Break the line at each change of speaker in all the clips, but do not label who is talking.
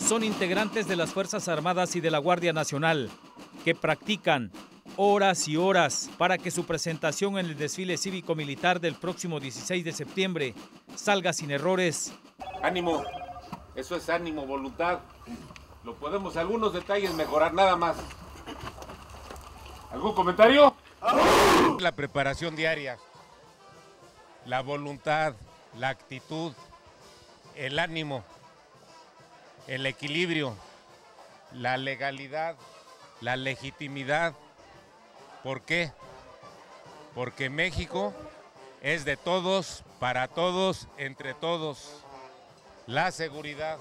son integrantes de las Fuerzas Armadas y de la Guardia Nacional, que practican horas y horas para que su presentación en el desfile cívico-militar del próximo 16 de septiembre salga sin errores.
Ánimo, eso es ánimo, voluntad. Lo podemos algunos detalles mejorar, nada más. ¿Algún comentario?
La preparación diaria, la voluntad, la actitud, el ánimo, el equilibrio, la legalidad, la legitimidad. ¿Por qué? Porque México es de todos, para todos, entre todos. La seguridad,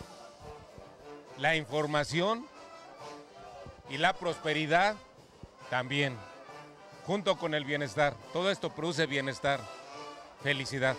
la información y la prosperidad también, junto con el bienestar. Todo esto produce bienestar, felicidad.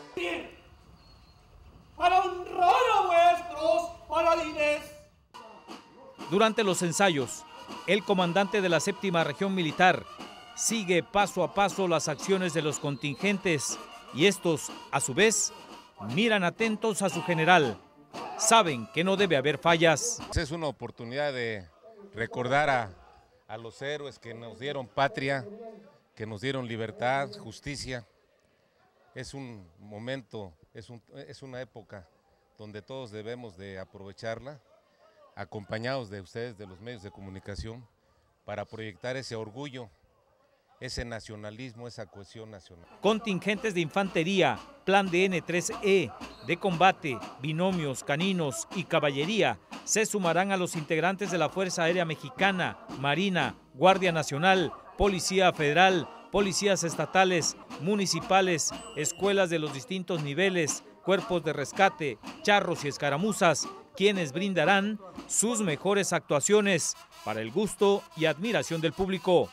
Para honrar a vuestros paladines.
Durante los ensayos, el comandante de la 7ª Región Militar sigue paso a paso las acciones de los contingentes y estos, a su vez, miran atentos a su general. Saben que no debe haber fallas.
Es una oportunidad de recordar a los héroes que nos dieron patria, que nos dieron libertad, justicia. Es un momento, es una época donde todos debemos de aprovecharla, acompañados de ustedes, de los medios de comunicación, para proyectar ese orgullo, ese nacionalismo, esa cohesión nacional.
Contingentes de infantería, plan de N3E, de combate, binomios, caninos y caballería se sumarán a los integrantes de la Fuerza Aérea Mexicana, Marina, Guardia Nacional, Policía Federal, policías estatales, municipales, escuelas de los distintos niveles, cuerpos de rescate, charros y escaramuzas, quienes brindarán sus mejores actuaciones para el gusto y admiración del público.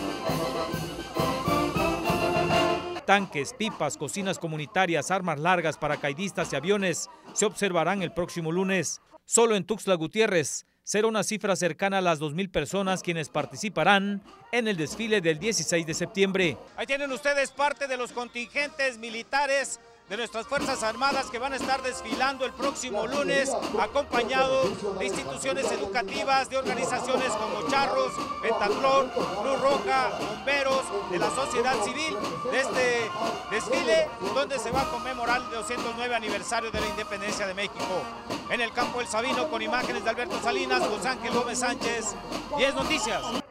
Tanques, pipas, cocinas comunitarias, armas largas, paracaidistas y aviones se observarán el próximo lunes. Solo en Tuxtla Gutiérrez será una cifra cercana a las 2,000 personas quienes participarán en el desfile del 16 de septiembre.
Ahí tienen ustedes parte de los contingentes militares de nuestras Fuerzas Armadas que van a estar desfilando el próximo lunes, acompañados de instituciones educativas, de organizaciones como Charros, Pentatlón, Cruz Roja, bomberos, de la sociedad civil, de este desfile donde se va a conmemorar el 209 aniversario de la independencia de México. En el campo El Sabino, con imágenes de Alberto Salinas, José Ángel Gómez Sánchez, 10 Noticias.